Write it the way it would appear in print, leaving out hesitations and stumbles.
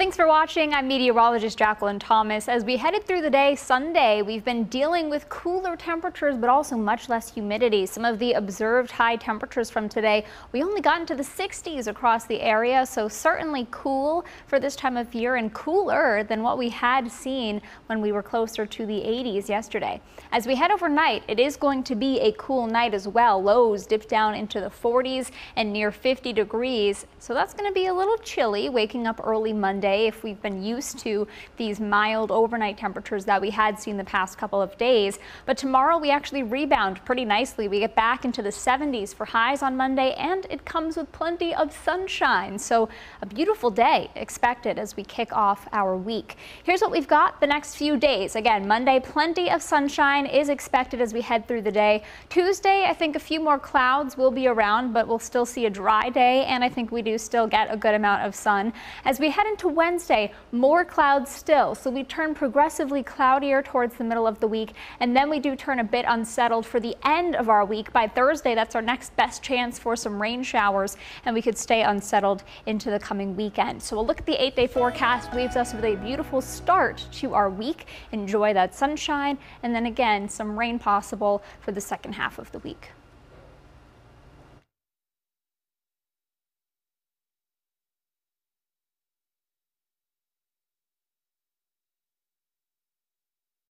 Thanks for watching. I'm meteorologist Jacqueline Thomas. As we headed through the day Sunday, we've been dealing with cooler temperatures, but also much less humidity. Some of the observed high temperatures from today, we only got into the 60s across the area, so certainly cool for this time of year and cooler than what we had seen when we were closer to the 80s yesterday. As we head overnight, it is going to be a cool night as well. Lows dip down into the 40s and near 50 degrees, so that's going to be a little chilly waking up early Monday if we've been used to these mild overnight temperatures that we had seen the past couple of days. But tomorrow we actually rebound pretty nicely. We get back into the 70s for highs on Monday, and it comes with plenty of sunshine. So a beautiful day expected as we kick off our week. Here's what we've got the next few days. Again, Monday, plenty of sunshine is expected as we head through the day. Tuesday, I think a few more clouds will be around, but we'll still see a dry day, and I think we do still get a good amount of sun. As we head into Wednesday, more clouds still, so we turn progressively cloudier towards the middle of the week, and then we do turn a bit unsettled for the end of our week. By Thursday, that's our next best chance for some rain showers, and we could stay unsettled into the coming weekend. So we'll look at the 8-day forecast. Leaves us with a beautiful start to our week. Enjoy that sunshine, and then again, some rain possible for the second half of the week.